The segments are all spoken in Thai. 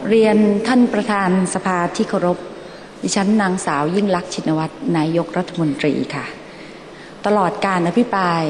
เรียนท่านประธานสภาที่เคารพดิฉันนางสาวยิ่งลักษณ์ชินวัตรนายกรัฐมนตรีค่ะตลอดการอภิปราย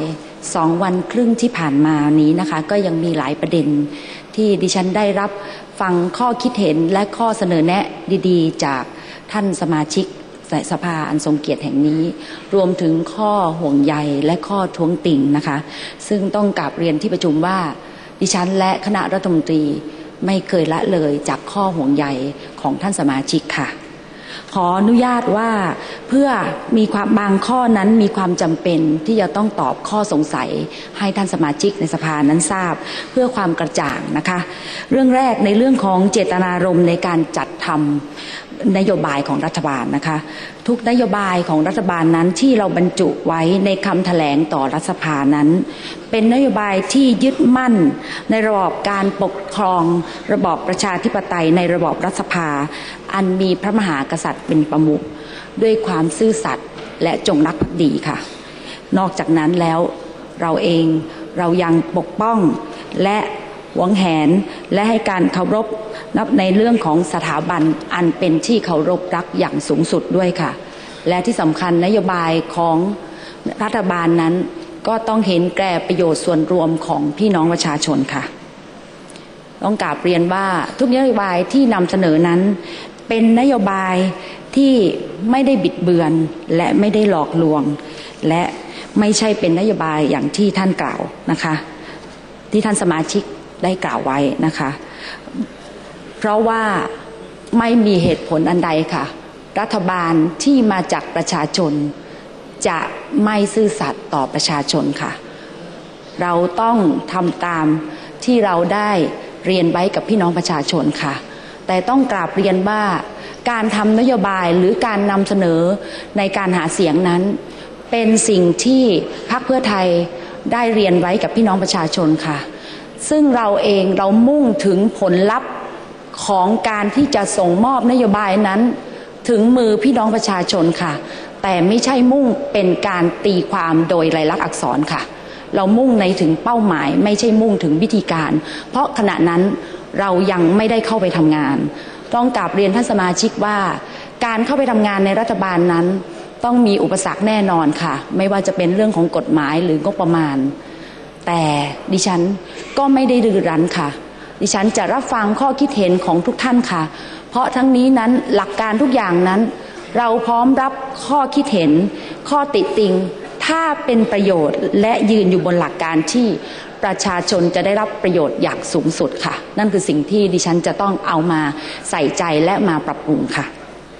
2 วันครึ่งที่ผ่านมานี้นะคะก็ยังมีหลายประเด็นที่ดิฉันได้รับฟังข้อคิดเห็นและข้อเสนอแนะดีๆจากท่านสมาชิกสภาอันทรงเกียรติแห่งนี้รวมถึงข้อห่วงใยและข้อท้วงติงนะคะซึ่งต้องกราบเรียนที่ประชุมว่าดิฉันและคณะรัฐมนตรีไม่เคยละเลยจากข้อห่วงใยของท่านสมาชิกค่ะขออนุญาตว่าเพื่อมีความบางข้อนั้นมีความจำเป็นที่จะต้องตอบข้อสงสัยให้ท่านสมาชิกในสภานั้นทราบเพื่อความกระจ่างนะคะเรื่องแรกในเรื่องของเจตนารมณ์ในการจัดทำนโยบายของรัฐบาลนะคะทุกนโยบายของรัฐบาลนั้นที่เราบรรจุไว้ในคำแถลงต่อรัฐสภานั้นเป็นนโยบายที่ยึดมั่นในระบอบการปกครองระบอบประชาธิปไตยในระบอบรัฐสภาอันมีพระมหากษัตริย์เป็นประมุขด้วยความซื่อสัตย์และจงรักภักดีค่ะนอกจากนั้นแล้วเรายังปกป้องและหวงแหนและให้การเคารพนับในเรื่องของสถาบันอันเป็นที่เคารพรักอย่างสูงสุดด้วยค่ะและที่สำคัญนโยบายของรัฐบาลนั้นก็ต้องเห็นแก่ประโยชน์ส่วนรวมของพี่น้องประชาชนค่ะต้องกราบเรียนว่าทุกนโยบายที่นำเสนอนั้นเป็นนโยบายที่ไม่ได้บิดเบือนและไม่ได้หลอกลวงและไม่ใช่เป็นนโยบายอย่างที่ท่านกล่าวนะคะที่ท่านสมาชิกได้กล่าวไว้นะคะเพราะว่าไม่มีเหตุผลอันใดค่ะรัฐบาลที่มาจากประชาชนจะไม่ซื่อสัตย์ต่อประชาชนค่ะเราต้องทำตามที่เราได้เรียนไว้กับพี่น้องประชาชนค่ะแต่ต้องกราบเรียนว่าการทำนโยบายหรือการนำเสนอในการหาเสียงนั้นเป็นสิ่งที่พรรคเพื่อไทยได้เรียนไว้กับพี่น้องประชาชนค่ะซึ่งเรามุ่งถึงผลลัพธ์ของการที่จะส่งมอบนโยบายนั้นถึงมือพี่น้องประชาชนค่ะแต่ไม่ใช่มุ่งเป็นการตีความโดยลายลักษณ์อักษรค่ะเรามุ่งในถึงเป้าหมายไม่ใช่มุ่งถึงวิธีการเพราะขณะนั้นเรายังไม่ได้เข้าไปทำงานต้องกราบเรียนท่านสมาชิกว่าการเข้าไปทำงานในรัฐบาลนั้นต้องมีอุปสรรคแน่นอนค่ะไม่ว่าจะเป็นเรื่องของกฎหมายหรืองบประมาณแต่ดิฉันก็ไม่ได้ดื้อรั้นค่ะดิฉันจะรับฟังข้อคิดเห็นของทุกท่านค่ะเพราะทั้งนี้นั้นหลักการทุกอย่างนั้นเราพร้อมรับข้อคิดเห็นข้อติติงถ้าเป็นประโยชน์และยืนอยู่บนหลักการที่ประชาชนจะได้รับประโยชน์อย่างสูงสุดค่ะนั่นคือสิ่งที่ดิฉันจะต้องเอามาใส่ใจและมาปรับปรุงค่ะ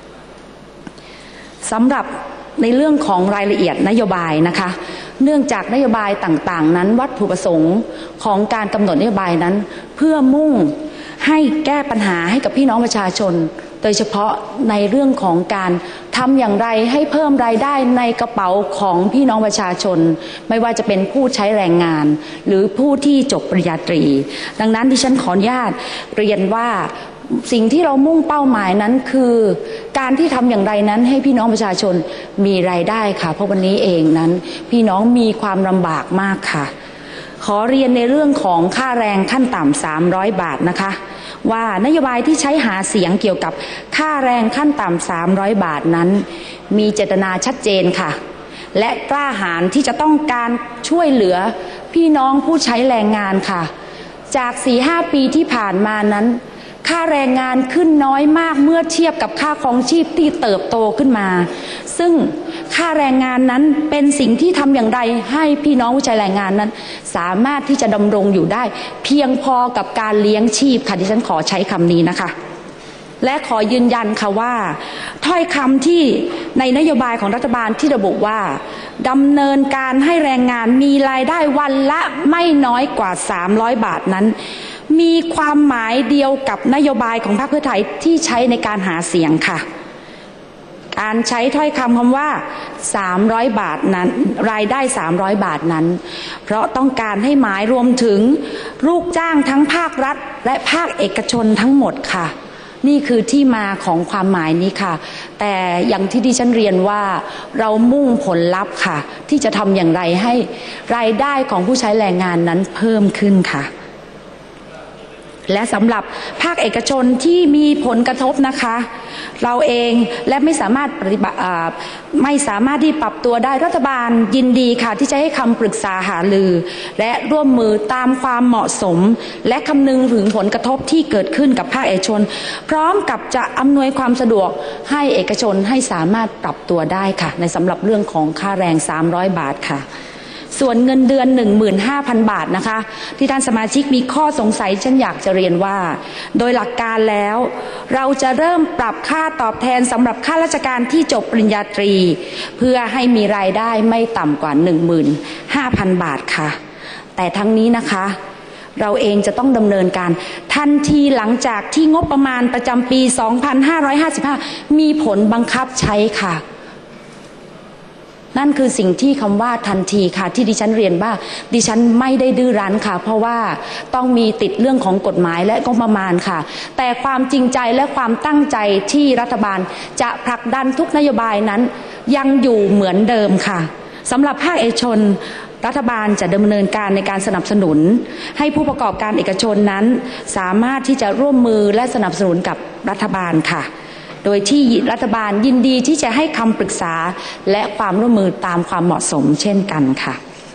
สำหรับในเรื่องของรายละเอียดนโยบายนะคะเนื่องจากนโยบายต่างๆนั้นวัตถุประสงค์ของการกำหนดนโยบายนั้นเพื่อมุ่งให้แก้ปัญหาให้กับพี่น้องประชาชนโดยเฉพาะในเรื่องของการทำอย่างไรให้เพิ่มรายได้ในกระเป๋าของพี่น้องประชาชนไม่ว่าจะเป็นผู้ใช้แรงงานหรือผู้ที่จบปริญญาตรีดังนั้นดิฉันขออนุญาตเรียนว่าสิ่งที่เรามุ่งเป้าหมายนั้นคือการที่ทำอย่างไรนั้นให้พี่น้องประชาชนมีรายได้ค่ะเพราะวันนี้เองนั้นพี่น้องมีความลำบากมากค่ะขอเรียนในเรื่องของค่าแรงขั้นต่ำ300 บาทนะคะว่านโยบายที่ใช้หาเสียงเกี่ยวกับค่าแรงขั้นต่ำ300 บาทนั้นมีเจตนาชัดเจนค่ะและกล้าหาญที่จะต้องการช่วยเหลือพี่น้องผู้ใช้แรงงานค่ะจาก 4-5 ปีที่ผ่านมานั้นค่าแรงงานขึ้นน้อยมากเมื่อเทียบกับค่าครองชีพที่เติบโตขึ้นมาซึ่งค่าแรงงานนั้นเป็นสิ่งที่ทำอย่างไรให้พี่น้องผู้ใช้แรงงานนั้นสามารถที่จะดำรงอยู่ได้เพียงพอกับการเลี้ยงชีพค่ะดิฉันขอใช้คำนี้นะคะและขอยืนยันค่ะว่าถ้อยคำที่ในนโยบายของรัฐบาลที่ระบุว่าดำเนินการให้แรงงานมีรายได้วันละไม่น้อยกว่า300 บาทนั้นมีความหมายเดียวกับนโยบายของพรรคเพื่อไทยที่ใช้ในการหาเสียงค่ะการใช้ถ้อยคำว่า300 บาทนั้นรายได้300 บาทนั้นเพราะต้องการให้หมายรวมถึงลูกจ้างทั้งภาครัฐและภาคเอกชนทั้งหมดค่ะนี่คือที่มาของความหมายนี้ค่ะแต่อย่างที่ดิฉันเรียนว่าเรามุ่งผลลัพธ์ค่ะที่จะทำอย่างไรให้รายได้ของผู้ใช้แรงงานนั้นเพิ่มขึ้นค่ะและสำหรับภาคเอกชนที่มีผลกระทบนะคะเราเองและไม่สามารถที่ปรับตัวได้รัฐบาลยินดีค่ะที่จะให้คำปรึกษาหารือและร่วมมือตามความเหมาะสมและคำนึงถึงผลกระทบที่เกิดขึ้นกับภาคเอกชนพร้อมกับจะอำนวยความสะดวกให้เอกชนให้สามารถปรับตัวได้ค่ะในสำหรับเรื่องของค่าแรง300 บาทค่ะส่วนเงินเดือน 15,000 บาทนะคะที่ท่านสมาชิกมีข้อสงสัยฉันอยากจะเรียนว่าโดยหลักการแล้วเราจะเริ่มปรับค่าตอบแทนสำหรับข้าราชการที่จบปริญญาตรีเพื่อให้มีรายได้ไม่ต่ำกว่า 15,000 บาทค่ะแต่ทั้งนี้นะคะเราเองจะต้องดำเนินการทันทีหลังจากที่งบประมาณประจำปี 2555 มีผลบังคับใช้ค่ะนั่นคือสิ่งที่คำว่าทันทีค่ะที่ดิฉันเรียนว่าดิฉันไม่ได้ดื้อรั้นค่ะเพราะว่าต้องมีติดเรื่องของกฎหมายและงบประมาณค่ะแต่ความจริงใจและความตั้งใจที่รัฐบาลจะผลักดันทุกนโยบายนั้นยังอยู่เหมือนเดิมค่ะสำหรับภาคเอกชนรัฐบาลจะดำเนินการในการสนับสนุนให้ผู้ประกอบการเอกชนนั้นสามารถที่จะร่วมมือและสนับสนุนกับรัฐบาลค่ะโดยที่รัฐบาลยินดีที่จะให้คำปรึกษาและความร่วมมือตามความเหมาะสมเช่นกันค่ะ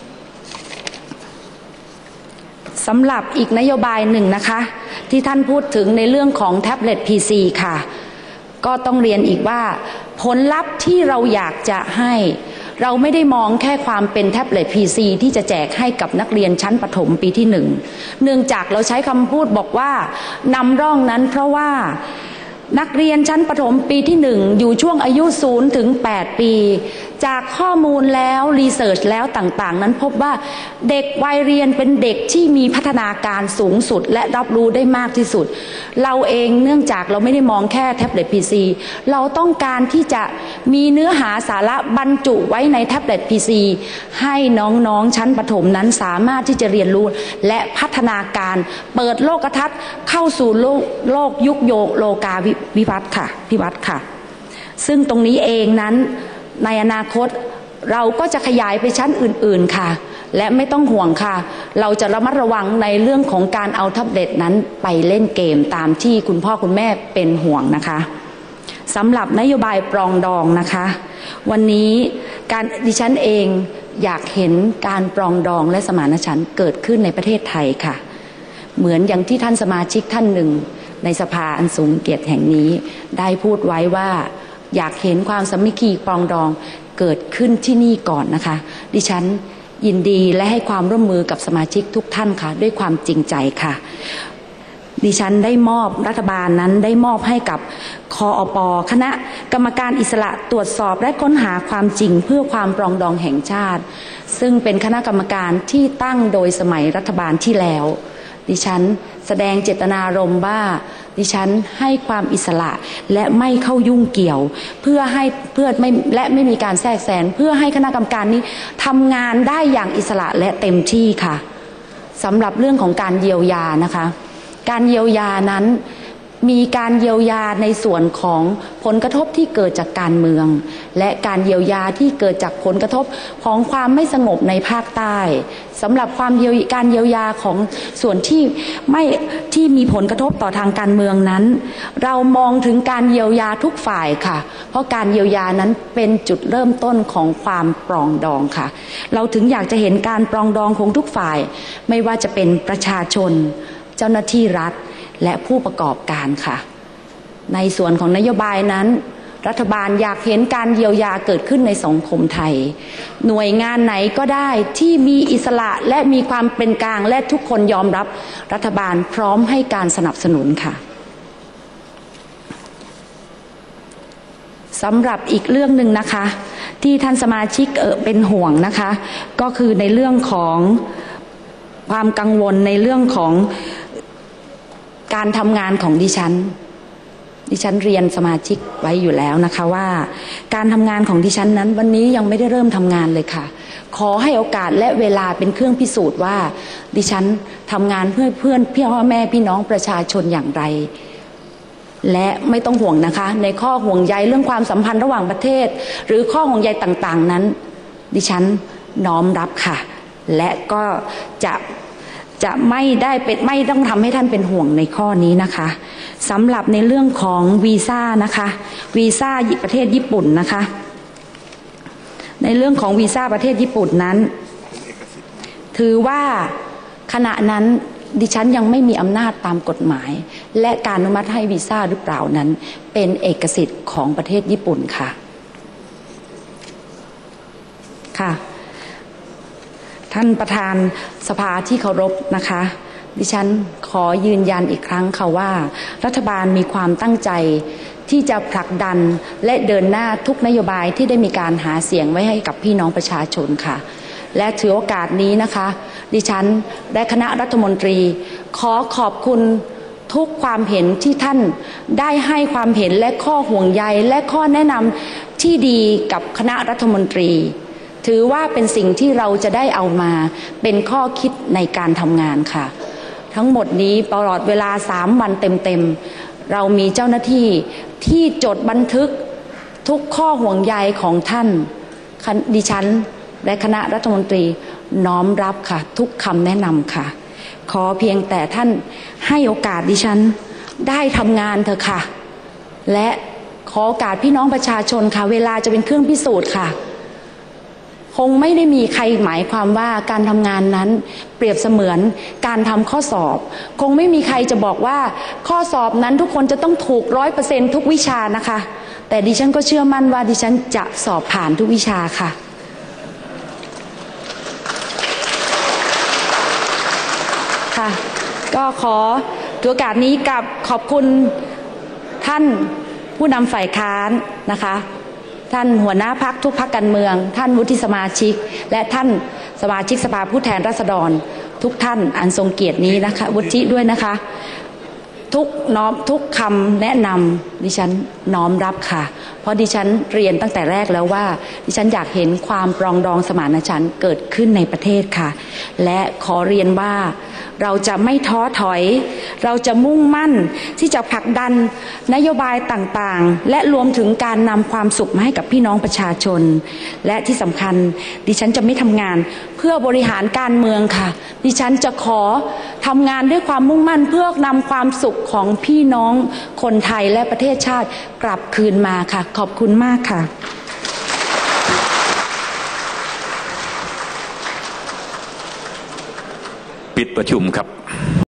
สำหรับอีกนโยบายหนึ่งนะคะที่ท่านพูดถึงในเรื่องของแท็บเล็ต PC ค่ะก็ต้องเรียนอีกว่าผลลัพธ์ที่เราอยากจะให้เราไม่ได้มองแค่ความเป็นแท็บเล็ต PC ที่จะแจกให้กับนักเรียนชั้นประถมปีที่1เนื่องจากเราใช้คำพูดบอกว่านำร่องนั้นเพราะว่านักเรียนชั้นประถมปีที่1อยู่ช่วงอายุ0 ถึง 8 ปีจากข้อมูลแล้วรีเสิร์ชแล้วต่างๆนั้นพบว่าเด็กวัยเรียนเป็นเด็กที่มีพัฒนาการสูงสุดและรับรู้ได้มากที่สุดเราเองเนื่องจากเราไม่ได้มองแค่แท็บเล็ต PC เราต้องการที่จะมีเนื้อหาสาระบรรจุไว้ในแท็บเล็ต PC ให้น้องๆชั้นประถมนั้นสามารถที่จะเรียนรู้และพัฒนาการเปิดโลกทัศน์เข้าสู่โลกยุคโลกาวิวัฒน์ค่ะซึ่งตรงนี้เองนั้นในอนาคตเราก็จะขยายไปชั้นอื่นๆค่ะและไม่ต้องห่วงค่ะเราจะระมัดระวังในเรื่องของการเอาแท็บเล็ตนั้นไปเล่นเกมตามที่คุณพ่อคุณแม่เป็นห่วงนะคะสำหรับนโยบายปรองดองนะคะวันนี้ดิฉันเองอยากเห็นการปรองดองและสมานฉันท์เกิดขึ้นในประเทศไทยค่ะเหมือนอย่างที่ท่านสมาชิกท่านหนึ่งในสภาอันสูงเกียรติแห่งนี้ได้พูดไว้ว่าอยากเห็นความสามัคคีปรองดองเกิดขึ้นที่นี่ก่อนนะคะดิฉันยินดีและให้ความร่วมมือกับสมาชิกทุกท่านค่ะด้วยความจริงใจค่ะดิฉันได้มอบรัฐบาลนั้นได้มอบให้กับคอป.คณะกรรมการอิสระตรวจสอบและค้นหาความจริงเพื่อความปรองดองแห่งชาติซึ่งเป็นคณะกรรมการที่ตั้งโดยสมัยรัฐบาลที่แล้วดิฉันแสดงเจตนารมณ์ว่าดิฉันให้ความอิสระและไม่เข้ายุ่งเกี่ยวเพื่อไม่มีการแทรกแซงเพื่อให้คณะกรรมการนี้ทำงานได้อย่างอิสระและเต็มที่ค่ะสำหรับเรื่องของการเยียวยานะคะการเยียวยานั้นมีการเยียวยาในส่วนของผลกระทบที่เกิดจากการเมืองและการเยียวยาที่เกิดจากผลกระทบของความไม่สงบในภาคใต้สำหรับการเยียวยาของส่วนที่มีผลกระทบต่อทางการเมืองนั้นเรามองถึงการเยียวยาทุกฝ่ายค่ะเพราะการเยียวยานั้นเป็นจุดเริ่มต้นของความปรองดองค่ะเราถึงอยากจะเห็นการปรองดองของทุกฝ่ายไม่ว่าจะเป็นประชาชนเจ้าหน้าที่รัฐและผู้ประกอบการค่ะในส่วนของนโยบายนั้นรัฐบาลอยากเห็นการเยียวยาเกิดขึ้นในสังคมไทยหน่วยงานไหนก็ได้ที่มีอิสระและมีความเป็นกลางและทุกคนยอมรับรัฐบาลพร้อมให้การสนับสนุนค่ะสำหรับอีกเรื่องหนึ่งนะคะที่ท่านสมาชิกเป็นห่วงนะคะก็คือในเรื่องของความกังวลในเรื่องของการทำงานของดิฉันเรียนสมาชิกไว้อยู่แล้วนะคะว่าการทำงานของดิฉันนั้นวันนี้ยังไม่ได้เริ่มทำงานเลยค่ะขอให้โอกาสและเวลาเป็นเครื่องพิสูจน์ว่าดิฉันทำงานเพื่อพ่อแม่พี่น้องประชาชนอย่างไรและไม่ต้องห่วงนะคะในข้อห่วงใยเรื่องความสัมพันธ์ระหว่างประเทศหรือข้อห่วงใยต่างๆนั้นดิฉันน้อมรับค่ะและก็จะจะไม่ต้องทำให้ท่านเป็นห่วงในข้อนี้นะคะสำหรับในเรื่องของวีซ่านะคะวีซ่าประเทศญี่ปุ่นนะคะในเรื่องของวีซ่าประเทศญี่ปุ่นนั้นถือว่าขณะนั้นดิฉันยังไม่มีอำนาจตามกฎหมายและการอนุมัติให้วีซ่าหรือเปล่านั้นเป็นเอกสิทธิ์ของประเทศญี่ปุ่นค่ะท่านประธานสภาที่เคารพนะคะดิฉันขอยืนยันอีกครั้งค่ะว่ารัฐบาลมีความตั้งใจที่จะผลักดันและเดินหน้าทุกนโยบายที่ได้มีการหาเสียงไว้ให้กับพี่น้องประชาชนค่ะและถือโอกาสนี้นะคะดิฉันและคณะรัฐมนตรีขอขอบคุณทุกความเห็นที่ท่านได้ให้ความเห็นและข้อห่วงใยและข้อแนะนำที่ดีกับคณะรัฐมนตรีถือว่าเป็นสิ่งที่เราจะได้เอามาเป็นข้อคิดในการทำงานค่ะทั้งหมดนี้ตลอดเวลา3 วันเต็มๆเรามีเจ้าหน้าที่ที่จดบันทึกทุกข้อห่วงใยของท่านดิฉันและคณะรัฐมนตรีน้อมรับค่ะทุกคำแนะนำค่ะขอเพียงแต่ท่านให้โอกาสดิฉันได้ทำงานเถอะค่ะและขอโอกาสพี่น้องประชาชนค่ะเวลาจะเป็นเครื่องพิสูจน์ค่ะคงไม่ได้มีใครหมายความว่าการทำงานนั้นเปรียบเสมือนการทำข้อสอบคงไม่มีใครจะบอกว่าข้อสอบนั้นทุกคนจะต้องถูก100%ทุกวิชานะคะแต่ดิฉันก็เชื่อมั่นว่าดิฉันจะสอบผ่านทุกวิชาค่ะก็ขอถือโอกาสนี้กับขอบคุณท่านผู้นำฝ่ายค้านนะคะท่านหัวหน้าพรรคทุกพรรคการเมืองท่านวุฒิสมาชิกและท่านสมาชิกสภาผู้แทนราษฎรทุกท่านอันทรงเกียรตินี้นะคะวุฒิด้วยนะคะทุกคำแนะนำดิฉันน้อมรับค่ะเพราะดิฉันเรียนตั้งแต่แรกแล้วว่าดิฉันอยากเห็นความปรองดองสมานฉันท์เกิดขึ้นในประเทศค่ะและขอเรียนว่าเราจะไม่ท้อถอยเราจะมุ่งมั่นที่จะผลักดันนโยบายต่างๆและรวมถึงการนำความสุขมาให้กับพี่น้องประชาชนและที่สำคัญดิฉันจะไม่ทำงานเพื่อบริหารการเมืองค่ะดิฉันจะขอทำงานด้วยความมุ่งมั่นเพื่อนำความสุขของพี่น้องคนไทยและประเทศชาติกลับคืนมาค่ะขอบคุณมากค่ะปิดประชุมครับ